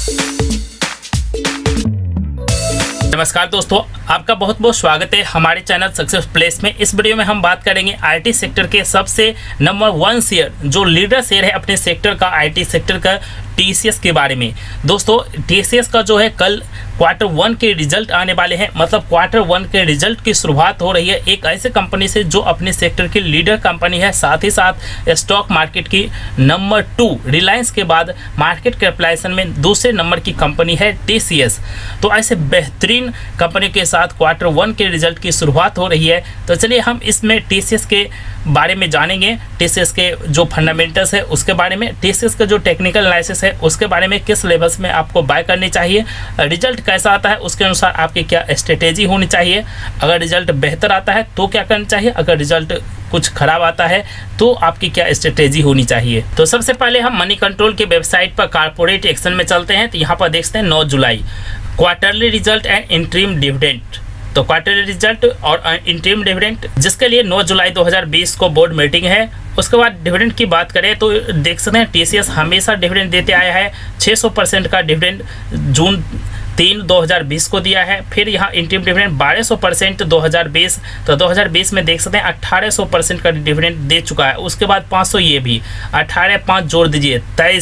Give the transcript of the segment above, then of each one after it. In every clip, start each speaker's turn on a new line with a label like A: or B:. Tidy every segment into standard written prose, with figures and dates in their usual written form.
A: नमस्कार दोस्तों, आपका बहुत बहुत स्वागत है हमारे चैनल सक्सेस प्लेस में। इस वीडियो में हम बात करेंगे आईटी सेक्टर के सबसे नंबर 1 शेयर, जो लीडर शेयर है अपने सेक्टर का, आईटी सेक्टर का, टीसीएस के बारे में। दोस्तों टीसीएस का जो है कल Q1 के रिजल्ट आने वाले हैं, मतलब Q1 के रिजल्ट की शुरुआत हो रही है एक ऐसे कंपनी से जो अपने सेक्टर की लीडर कंपनी है, साथ ही साथ स्टॉक मार्केट की नंबर 2 रिलायंस के बाद मार्केट कैपिटलाइजेशन में दूसरे नंबर की कंपनी है टीसीएस। तो ऐसे बेहतरीन कंपनी के साथ Q1 के रिजल्ट की शुरुआत हो रही है। तो चलिए हम इसमें टीसीएस के बारे में जानेंगे, टीसीएस के जो फंडामेंटल्स है उसके बारे में, टीसीएस का जो टेक्निकल एनालिसिस है उसके बारे में, किस लेवल्स में आपको बाय करनी चाहिए, रिजल्ट कैसा आता है उसके अनुसार आपकी क्या स्ट्रेटेजी होनी चाहिए, अगर रिजल्ट बेहतर आता है तो क्या करना चाहिए, अगर रिजल्ट कुछ खराब आता है तो आपकी क्या स्ट्रेटेजी होनी चाहिए। तो सबसे पहले हम मनी कंट्रोल के वेबसाइट पर कॉर्पोरेट एक्शन में चलते हैं। तो यहाँ पर देखते हैं 9 जुलाई quarterly result and interim dividend. तो क्वार्टरली रिजल्ट और इंटरिम डिविडेंड जिसके लिए 9 जुलाई 2020 को बोर्ड मीटिंग है। उसके बाद डिविडेंड की बात करें तो देख सकते हैं टीसीएस हमेशा डिविडेंड देते आया है। 600% का डिविडेंड जून 3, 2020 को दिया है। फिर यहाँ इंटरिम डिविडेंड 1200% 2020, तो 2020 में देख सकते हैं 1800% का डिविडेंड दे चुका है। उसके बाद 500 ये भी 18 5 जोड़ दीजिए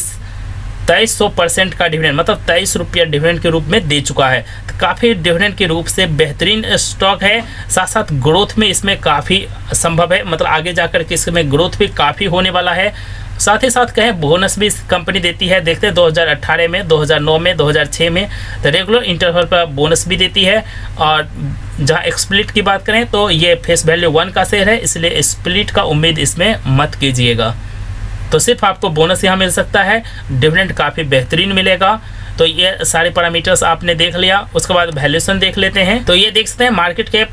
A: 2300% का डिविडेंड, मतलब 23 रुपया डिविडेंड के रूप में दे चुका है। तो काफ़ी डिविडेंड के रूप से बेहतरीन स्टॉक है। साथ साथ ग्रोथ में इसमें काफ़ी संभव है, मतलब आगे जाकर के इसमें ग्रोथ भी काफ़ी होने वाला है। साथ ही साथ कहें बोनस भी कंपनी देती है। देखते हैं 2018 में, 2009 में, 2006 में तो रेगुलर इंटरवल पर बोनस भी देती है। और जहां स्प्लिट की बात करें तो ये फेस वैल्यू 1 का शेयर है, इसलिए स्प्लिट का उम्मीद इसमें मत कीजिएगा। तो सिर्फ आपको बोनस यहाँ मिल सकता है, डिविडेंड काफ़ी बेहतरीन मिलेगा। तो ये सारे पैरामीटर्स आपने देख लिया। उसके बाद वैल्यूएशन देख लेते हैं। तो ये देख सकते हैं मार्केट कैप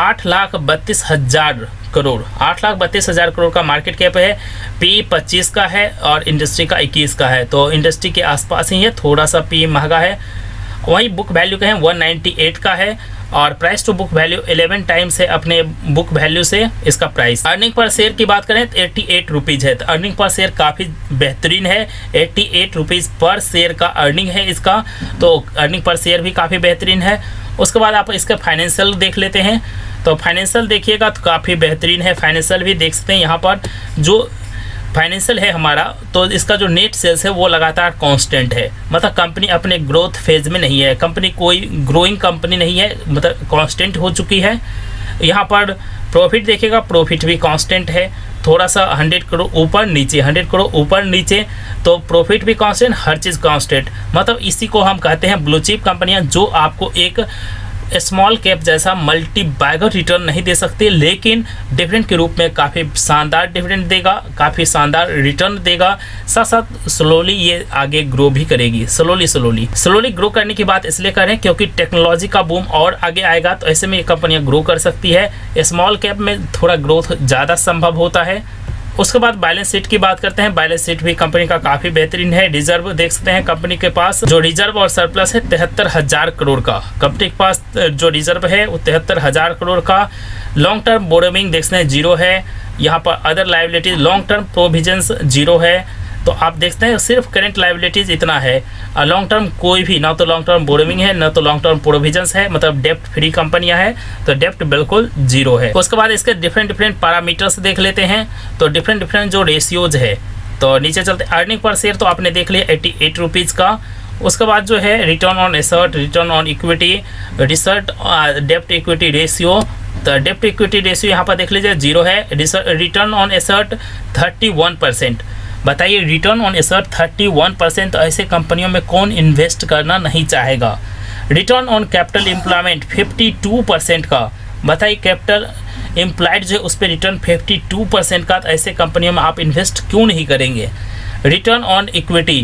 A: 8,32,000 करोड़, 8,32,000 करोड़ का मार्केट कैप है। पी 25 का है और इंडस्ट्री का 21 का है, तो इंडस्ट्री के आसपास ही है, थोड़ा सा पी महंगा है। वहीं बुक वैल्यू का है 198 का है और price to book value 11 times है अपने बुक वैल्यू से इसका प्राइस। अर्निंग पर शेयर की बात करें तो 88 रुपीज़ है, तो अर्निंग पर शेयर काफ़ी बेहतरीन है। 88 रुपीज़ पर शेयर का अर्निंग है इसका, तो अर्निंग पर शेयर भी काफ़ी बेहतरीन है। उसके बाद आप इसका फाइनेंशियल देख लेते हैं। तो फाइनेंशियल देखिएगा तो काफ़ी बेहतरीन है। फाइनेंशियल भी देख सकते हैं यहाँ पर जो फाइनेंशियल है हमारा, तो इसका जो नेट सेल्स है वो लगातार कांस्टेंट है, मतलब कंपनी अपने ग्रोथ फेज में नहीं है, कंपनी कोई ग्रोइंग कंपनी नहीं है, मतलब कांस्टेंट हो चुकी है। यहाँ पर प्रॉफिट देखिएगा, प्रॉफिट भी कांस्टेंट है, थोड़ा सा 100 करोड़ ऊपर नीचे, 100 करोड़ ऊपर नीचे, तो प्रॉफिट भी कांस्टेंट, हर चीज़ कांस्टेंट। मतलब इसी को हम कहते हैं ब्लू चिप कंपनियाँ, जो आपको एक स्मॉल कैप जैसा मल्टी बैगर रिटर्न नहीं दे सकती, लेकिन डिविडेंड के रूप में काफ़ी शानदार डिविडेंड देगा, काफ़ी शानदार रिटर्न देगा। साथ साथ स्लोली ये आगे ग्रो भी करेगी, स्लोली ग्रो करने की बात इसलिए करें क्योंकि टेक्नोलॉजी का बूम और आगे आएगा, तो ऐसे में ये कंपनियाँ ग्रो कर सकती है। स्मॉल कैप में थोड़ा ग्रोथ ज़्यादा संभव होता है। उसके बाद बैलेंस शीट की बात करते हैं। बैलेंस शीट भी कंपनी का काफ़ी बेहतरीन है। रिजर्व देख सकते हैं कंपनी के पास जो रिजर्व और सरप्लस है 73,000 करोड़ का, कंपनी के पास जो रिजर्व है वो 73,000 करोड़ का। लॉन्ग टर्म बोरोइंग देख सकते हैं 0 है। यहाँ पर other liabilities long term provisions 0 है। तो आप देखते हैं सिर्फ करेंट लाइबिलिटीज इतना है, लॉन्ग टर्म कोई भी ना, तो लॉन्ग टर्म बोरोइंग है ना तो लॉन्ग टर्म प्रोविजंस है, मतलब डेप्ट फ्री कंपनियां है, तो डेप्ट बिल्कुल 0 है। उसके बाद इसके डिफरेंट पैरामीटर्स देख लेते हैं। तो डिफरेंट जो रेशियोज है, तो नीचे चलते अर्निंग पर शेयर तो आपने देख लिया 88 रुपीज़ का। उसके बाद जो है return on asset, return on equity, रिसर्ट डेप्ट इक्विटी रेशियो, तो डेप्ट इक्विटी रेशियो यहाँ पर देख लीजिए 0 है। Return on asset 31%। बताइए रिटर्न ऑन एसेट 31%, तो ऐसे कंपनियों में कौन इन्वेस्ट करना नहीं चाहेगा। रिटर्न ऑन कैपिटल एम्प्लॉयमेंट 52% का, बताइए कैपिटल एम्प्लॉयड जो है उस पर रिटर्न 52% का, तो ऐसे कंपनियों में आप इन्वेस्ट क्यों नहीं करेंगे। रिटर्न ऑन इक्विटी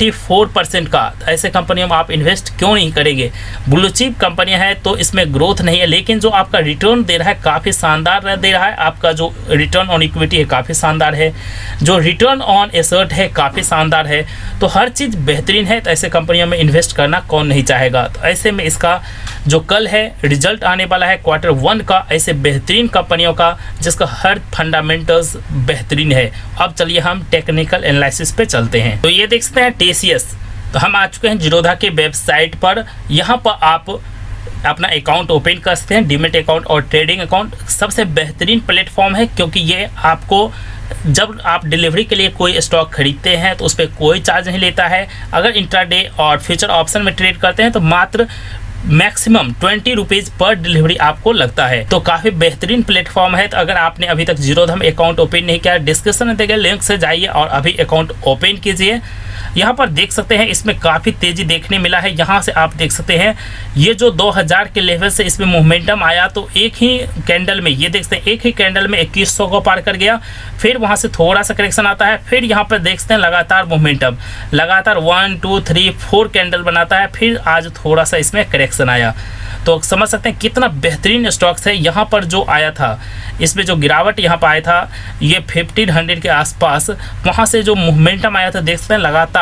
A: 44% का, ऐसे कंपनियों में आप इन्वेस्ट क्यों नहीं करेंगे। ब्लू चिप कंपनियां हैं तो इसमें ग्रोथ नहीं है, लेकिन जो आपका रिटर्न दे रहा है काफ़ी शानदार दे रहा है। आपका जो रिटर्न ऑन इक्विटी है काफ़ी शानदार है, जो रिटर्न ऑन एसेट है काफ़ी शानदार है, तो हर चीज़ बेहतरीन है, तो ऐसे कंपनियों में इन्वेस्ट करना कौन नहीं चाहेगा। तो ऐसे में इसका जो कल है रिजल्ट आने वाला है Q1 का, ऐसे बेहतरीन कंपनियों का जिसका हर फंडामेंटल्स बेहतरीन है। अब चलिए हम टेक्निकल एनालिसिस पे चलते हैं। तो ये देख सकते हैं टीसीएस तो हम आ चुके हैं जीरोधा के वेबसाइट पर। यहाँ पर आप अपना अकाउंट ओपन कर सकते हैं, डीमेट अकाउंट और ट्रेडिंग अकाउंट। सबसे बेहतरीन प्लेटफॉर्म है क्योंकि ये आपको जब आप डिलीवरी के लिए कोई स्टॉक खरीदते हैं तो उस पर कोई चार्ज नहीं लेता है। अगर इंट्राडे और फ्यूचर ऑप्शन में ट्रेड करते हैं तो मात्र मैक्सिमम 20 रुपीज़ पर डिलीवरी आपको लगता है। तो काफ़ी बेहतरीन प्लेटफॉर्म है। तो अगर आपने अभी तक जीरोधा में अकाउंट ओपन नहीं किया, डिस्क्रिप्शन में दिए गए लिंक से जाइए और अभी अकाउंट ओपन कीजिए। यहाँ पर देख सकते हैं इसमें काफ़ी तेज़ी देखने मिला है। यहाँ से आप देख सकते हैं ये जो 2000 के लेवल से इसमें मोमेंटम आया तो एक ही कैंडल में, ये देख सकते हैं एक ही कैंडल में 2100 को पार कर गया। फिर वहाँ से थोड़ा सा करेक्शन आता है, फिर यहाँ पर देख सकते हैं लगातार मोमेंटम, लगातार 1 2 3 4 कैंडल बनाता है। फिर आज थोड़ा सा इसमें करेक्शन आया। तो समझ सकते हैं कितना बेहतरीन स्टॉक्स है। यहाँ पर जो आया था, इसमें जो गिरावट यहाँ पर आया था ये 1500 के आसपास, वहाँ से जो मोमेंटम आया था देख सकते हैं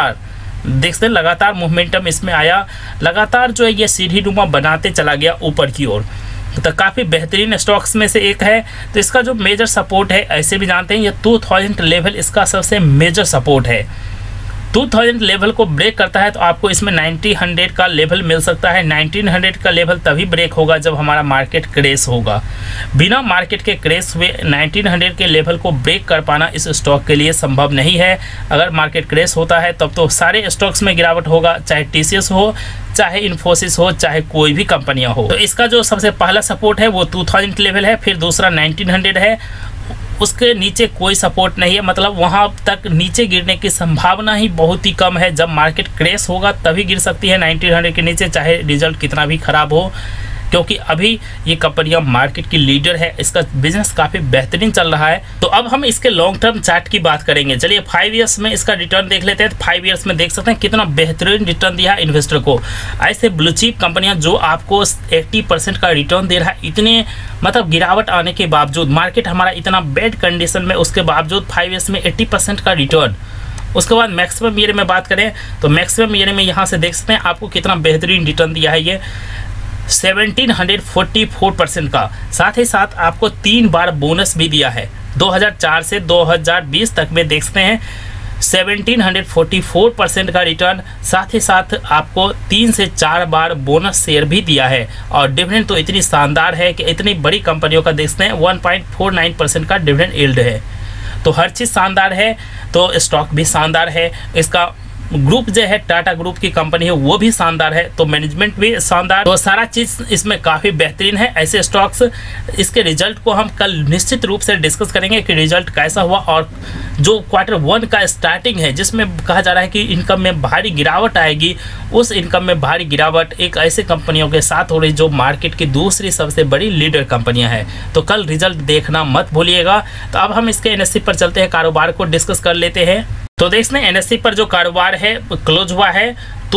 A: लगातार मोमेंटम इसमें आया। लगातार जो है ये सीढ़ी नुमा बनाते चला गया ऊपर की ओर। तो काफ़ी बेहतरीन स्टॉक्स में से एक है। तो इसका जो मेजर सपोर्ट है, ऐसे भी जानते हैं ये 2000 लेवल इसका सबसे मेजर सपोर्ट है। 2000 लेवल को ब्रेक करता है तो आपको इसमें 1900 का लेवल मिल सकता है। 1900 का लेवल तभी ब्रेक होगा जब हमारा मार्केट क्रैश होगा। बिना मार्केट के क्रैश हुए 1900 के लेवल को ब्रेक कर पाना इस स्टॉक के लिए संभव नहीं है। अगर मार्केट क्रैश होता है तब तो सारे स्टॉक्स में गिरावट होगा, चाहे टीसीएस हो, चाहे इन्फोसिस हो, चाहे कोई भी कंपनियां हो। तो इसका जो सबसे पहला सपोर्ट है वो 2000 लेवल है, फिर दूसरा 1900 है। उसके नीचे कोई सपोर्ट नहीं है, मतलब वहाँ तक नीचे गिरने की संभावना ही बहुत ही कम है। जब मार्केट क्रैश होगा तभी गिर सकती है 1900 के नीचे, चाहे रिजल्ट कितना भी खराब हो, क्योंकि अभी ये कंपनियां मार्केट की लीडर है, इसका बिजनेस काफ़ी बेहतरीन चल रहा है। तो अब हम इसके लॉन्ग टर्म चार्ट की बात करेंगे। चलिए 5 ईयर्स में इसका रिटर्न देख लेते हैं। तो 5 ईयर्स में देख सकते हैं कितना बेहतरीन रिटर्न दिया है इन्वेस्टर को। ऐसे ब्लू चिप कंपनियां जो आपको 80% का रिटर्न दे रहा है, इतने मतलब गिरावट आने के बावजूद, मार्केट हमारा इतना बैड कंडीशन में, उसके बावजूद 5 ईयर्स में 80% का रिटर्न। उसके बाद मैक्सिमम ईयर में बात करें तो मैक्सिमम ईयर में यहाँ से देख सकते हैं आपको कितना बेहतरीन रिटर्न दिया है ये 1744% का। साथ ही साथ आपको 3 बार बोनस भी दिया है। 2004 से 2020 तक में देख सकते हैं 1744% का रिटर्न। साथ ही साथ आपको 3 से 4 बार बोनस शेयर भी दिया है। और डिविडेंड तो इतनी शानदार है कि इतनी बड़ी कंपनियों का देखते हैं 1.49% का डिविडेंड यील्ड है। तो हर चीज़ शानदार है, तो स्टॉक भी शानदार है। इसका ग्रुप जो है टाटा ग्रुप की कंपनी है वो भी शानदार है, तो मैनेजमेंट भी शानदार, तो सारा चीज़ इसमें काफ़ी बेहतरीन है। ऐसे स्टॉक्स, इसके रिजल्ट को हम कल निश्चित रूप से डिस्कस करेंगे कि रिजल्ट कैसा हुआ। और जो Q1 का स्टार्टिंग है जिसमें कहा जा रहा है कि इनकम में भारी गिरावट आएगी, उस इनकम में भारी गिरावट एक ऐसे कंपनियों के साथ हो रही जो मार्केट की दूसरी सबसे बड़ी लीडर कंपनियां हैं। तो कल रिजल्ट देखना मत भूलिएगा। तो अब हम इसके NSE पर चलते हैं, कारोबार को डिस्कस कर लेते हैं। तो देखते हैं NSE पर जो कारोबार है क्लोज हुआ है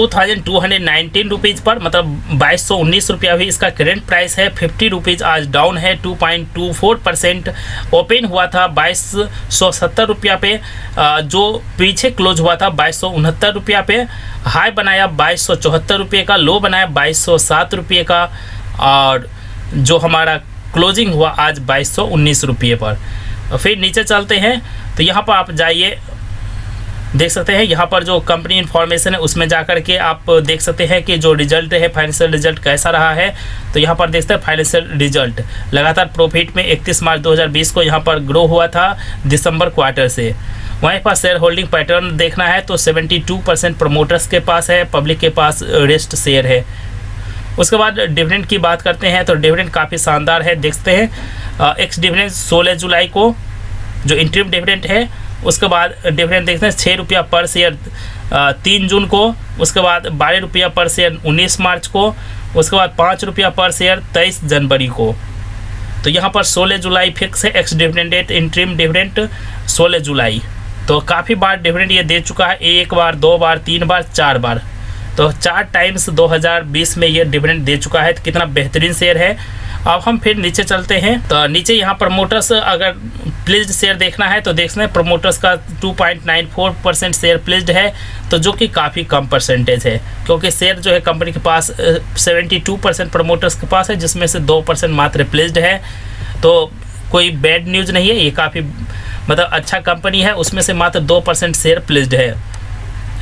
A: 2219 रुपीज़ पर, मतलब 2219 रुपया भी इसका करेंट प्राइस है। 50 रुपीज़ आज डाउन है, 2.24%। ओपन हुआ था 2270 रुपया पे, जो पीछे क्लोज हुआ था 2269 रुपया पे। हाई बनाया 2274 रुपये का, लो बनाया 2207 रुपये का, और जो हमारा क्लोजिंग हुआ आज 2219 रुपये पर। फिर नीचे चलते हैं तो यहाँ पर आप जाइए, देख सकते हैं यहाँ पर जो कंपनी इन्फॉर्मेशन है उसमें जाकर के आप देख सकते हैं कि जो रिजल्ट है, फाइनेंशियल रिजल्ट कैसा रहा है। तो यहाँ पर देखते हैं फाइनेंशियल रिजल्ट लगातार प्रॉफिट में 31 मार्च 2020 को यहाँ पर ग्रो हुआ था दिसंबर क्वार्टर से। वहीं पर शेयर होल्डिंग पैटर्न देखना है तो 72% प्रमोटर्स के पास है, पब्लिक के पास रेस्ट शेयर है। उसके बाद डिविडेंड की बात करते हैं तो डिविडेंड काफ़ी शानदार है, देखते हैं एक्स डिविडेंड 16 जुलाई को जो इंटरिम डिविडेंड है। उसके बाद डिविडेंड देखते हैं 6 रुपया पर शेयर 3 जून को, उसके बाद 12 रुपया पर शेयर 19 मार्च को, उसके बाद 5 रुपया पर शेयर 23 जनवरी को। तो यहाँ पर 16 जुलाई फिक्स है ex dividend date, interim dividend 16 जुलाई। तो काफ़ी बार डिविडेंड ये दे चुका है, 1 बार, 2 बार, 3 बार, 4 बार। तो 4 टाइम्स 2020 में ये डिविडेंड दे चुका है। तो कितना बेहतरीन शेयर है। अब हम फिर नीचे चलते हैं तो नीचे यहाँ प्रमोटर्स अगर प्लेज्ड शेयर देखना है तो देखते हैं प्रमोटर्स का 2.94% शेयर प्लेज्ड है, तो जो कि काफ़ी कम परसेंटेज है, क्योंकि शेयर जो है कंपनी के पास 72% प्रमोटर्स के पास है, जिसमें से 2% मात्र प्लेज्ड है। तो कोई बैड न्यूज़ नहीं है, ये काफ़ी मतलब अच्छा कंपनी है, उसमें से मात्र 2% शेयर प्लेज्ड है।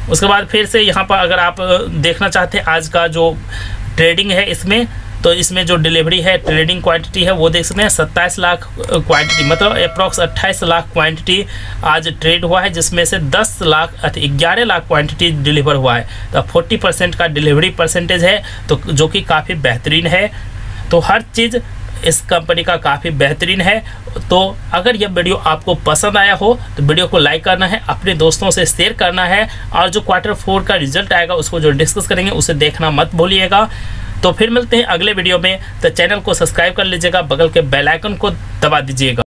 A: उसके बाद फिर से यहाँ पर अगर आप देखना चाहते हैं आज का जो ट्रेडिंग है इसमें, तो इसमें जो डिलीवरी है, ट्रेडिंग क्वांटिटी है वो देख सकते हैं 27 लाख क्वांटिटी, मतलब अप्रॉक्स 28 लाख क्वांटिटी आज ट्रेड हुआ है, जिसमें से 11 लाख क्वांटिटी डिलीवर हुआ है। तो 40% का डिलीवरी परसेंटेज है, तो जो कि काफ़ी बेहतरीन है। तो हर चीज़ इस कंपनी का काफ़ी बेहतरीन है। तो अगर यह वीडियो आपको पसंद आया हो तो वीडियो को लाइक करना है, अपने दोस्तों से शेयर करना है, और जो Q4 का रिजल्ट आएगा उसको जो डिस्कस करेंगे उसे देखना मत भूलिएगा। तो फिर मिलते हैं अगले वीडियो में। तो चैनल को सब्सक्राइब कर लीजिएगा, बगल के बेल आइकन को दबा दीजिएगा।